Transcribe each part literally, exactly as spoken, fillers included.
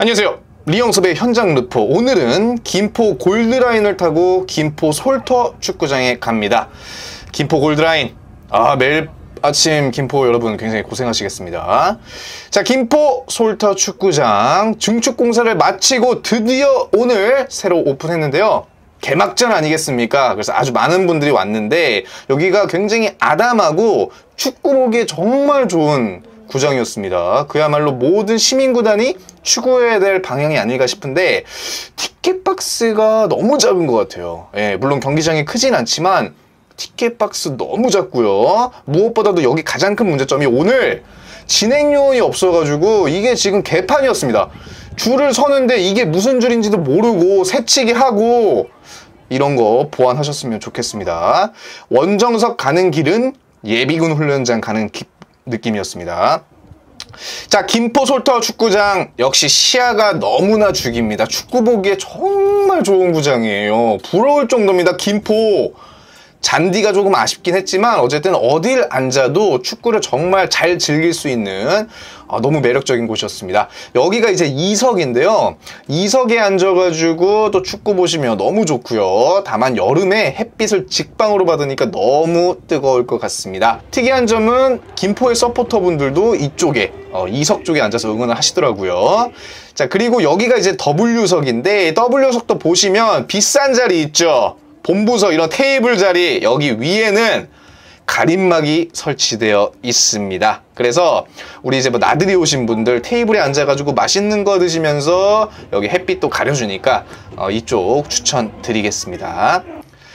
안녕하세요. 리영섭의 현장 르포. 오늘은 김포 골드라인을 타고 김포 솔터 축구장에 갑니다. 김포 골드라인. 아, 매일 아침 김포 여러분 굉장히 고생하시겠습니다. 자, 김포 솔터 축구장 증축 공사를 마치고 드디어 오늘 새로 오픈했는데요. 개막전 아니겠습니까? 그래서 아주 많은 분들이 왔는데 여기가 굉장히 아담하고 축구 보기에 정말 좋은 구장이었습니다. 그야말로 모든 시민구단이 추구해야 될 방향이 아닐까 싶은데 티켓박스가 너무 작은 것 같아요. 예, 물론 경기장이 크진 않지만 티켓박스 너무 작고요. 무엇보다도 여기 가장 큰 문제점이 오늘 진행요원이 없어가지고 이게 지금 개판이었습니다. 줄을 서는데 이게 무슨 줄인지도 모르고 새치기 하고 이런 거 보완하셨으면 좋겠습니다. 원정석 가는 길은 예비군 훈련장 가는 기, 느낌이었습니다. 자, 김포 솔터 축구장 역시 시야가 너무나 죽입니다. 축구 보기에 정말 좋은 구장이에요. 부러울 정도입니다. 김포 잔디가 조금 아쉽긴 했지만 어쨌든 어딜 앉아도 축구를 정말 잘 즐길 수 있는 아, 너무 매력적인 곳이었습니다. 여기가 이제 이석인데요. 이석에 앉아가지고 또 축구 보시면 너무 좋고요. 다만 여름에 햇빛을 직방으로 받으니까 너무 뜨거울 것 같습니다. 특이한 점은 김포의 서포터분들도 이쪽에 어, 이석 쪽에 앉아서 응원을 하시더라고요. 자, 그리고 여기가 이제 더블유석인데 더블유석도 보시면 비싼 자리 있죠. 본부석 이런 테이블 자리 여기 위에는 가림막이 설치되어 있습니다. 그래서 우리 이제 뭐 나들이 오신 분들 테이블에 앉아가지고 맛있는 거 드시면서 여기 햇빛도 가려주니까 어, 이쪽 추천드리겠습니다.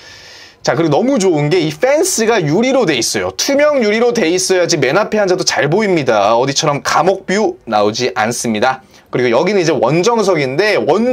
자, 그리고 너무 좋은 게 이 펜스가 유리로 돼 있어요. 투명 유리로 돼 있어야지 맨 앞에 앉아도 잘 보입니다. 어디처럼 감옥뷰 나오지 않습니다. 그리고 여기는 이제 원정석인데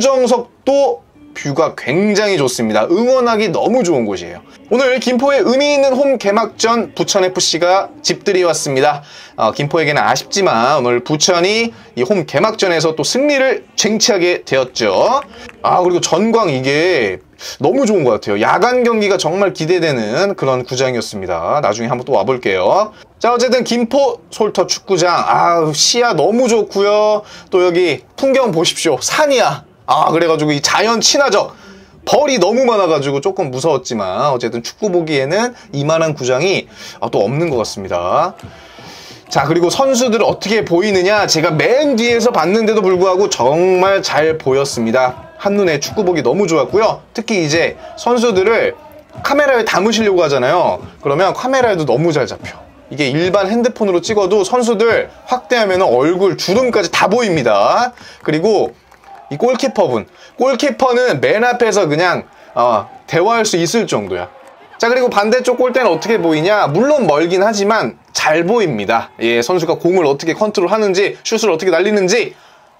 원정석도 뷰가 굉장히 좋습니다. 응원하기 너무 좋은 곳이에요. 오늘 김포에 의미 있는 홈 개막전 부천에프씨가 집들이 왔습니다. 어, 김포에게는 아쉽지만 오늘 부천이 이 홈 개막전에서 또 승리를 쟁취하게 되었죠. 아, 그리고 전광 이게 너무 좋은 것 같아요. 야간 경기가 정말 기대되는 그런 구장이었습니다. 나중에 한번 또 와볼게요. 자, 어쨌든 김포 솔터 축구장. 아, 시야 너무 좋고요. 또 여기 풍경 보십시오. 산이야. 아, 그래가지고 이 자연 친화적 벌이 너무 많아가지고 조금 무서웠지만 어쨌든 축구 보기에는 이만한 구장이 또 없는 것 같습니다. 자, 그리고 선수들 어떻게 보이느냐, 제가 맨 뒤에서 봤는데도 불구하고 정말 잘 보였습니다. 한눈에 축구 보기 너무 좋았고요. 특히 이제 선수들을 카메라에 담으시려고 하잖아요. 그러면 카메라에도 너무 잘 잡혀. 이게 일반 핸드폰으로 찍어도 선수들 확대하면 얼굴 주름까지 다 보입니다. 그리고 이 골키퍼분, 골키퍼는 맨 앞에서 그냥 어, 대화할 수 있을 정도야. 자, 그리고 반대쪽 골대는 어떻게 보이냐, 물론 멀긴 하지만 잘 보입니다. 예, 선수가 공을 어떻게 컨트롤하는지, 슛을 어떻게 날리는지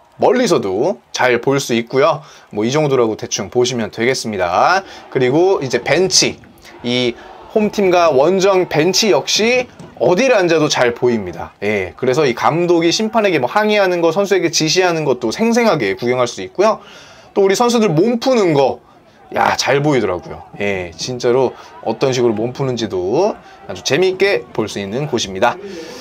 멀리서도 잘 볼 수 있고요. 뭐 이 정도라고 대충 보시면 되겠습니다. 그리고 이제 벤치, 이 홈팀과 원정 벤치 역시 어디를 앉아도 잘 보입니다. 예, 그래서 이 감독이 심판에게 뭐 항의하는 거, 선수에게 지시하는 것도 생생하게 구경할 수 있고요. 또 우리 선수들 몸 푸는 거, 야, 잘 보이더라고요. 예, 진짜로 어떤 식으로 몸 푸는지도 아주 재미있게 볼 수 있는 곳입니다.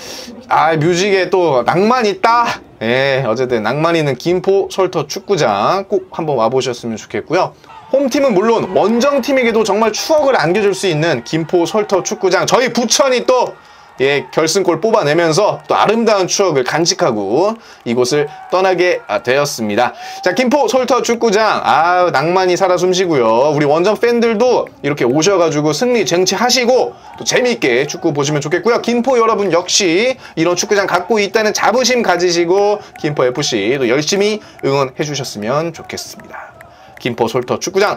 아, 뮤직에 또 낭만 있다. 예, 어쨌든 낭만 있는 김포 솔터 축구장 꼭 한번 와보셨으면 좋겠고요. 홈팀은 물론 원정팀에게도 정말 추억을 안겨줄 수 있는 김포 솔터 축구장, 저희 부천이 또 예, 결승골 뽑아내면서 또 아름다운 추억을 간직하고 이곳을 떠나게 되었습니다. 자, 김포 솔터 축구장, 아, 낭만이 살아 숨쉬고요. 우리 원정 팬들도 이렇게 오셔가지고 승리 쟁취하시고 또 재미있게 축구 보시면 좋겠고요. 김포 여러분 역시 이런 축구장 갖고 있다는 자부심 가지시고 김포에프씨 또 열심히 응원해 주셨으면 좋겠습니다. 김포 솔터 축구장,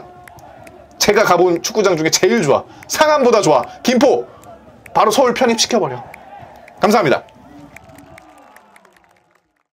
제가 가본 축구장 중에 제일 좋아. 상암보다 좋아. 김포 바로 서울 편입시켜버려. 감사합니다.